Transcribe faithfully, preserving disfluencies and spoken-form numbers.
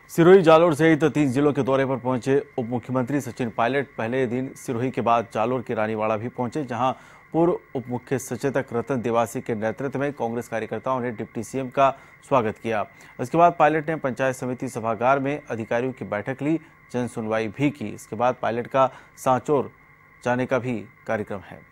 सिरोही, जालोर सहित तीन जिलों के दौरे पर पहुंचे उप मुख्यमंत्री सचिन पायलट पहले दिन सिरोही के बाद जालोर के रानीवाड़ा भी पहुंचे, जहां पूर्व उप मुख्य सचेतक रतन देवासी के नेतृत्व में कांग्रेस कार्यकर्ताओं ने डिप्टी सीएम का स्वागत किया। इसके बाद पायलट ने पंचायत समिति सभागार में अधिकारियों की बैठक ली, जन सुनवाई भी की। इसके बाद पायलट का सांचौर जाने का भी कार्यक्रम है।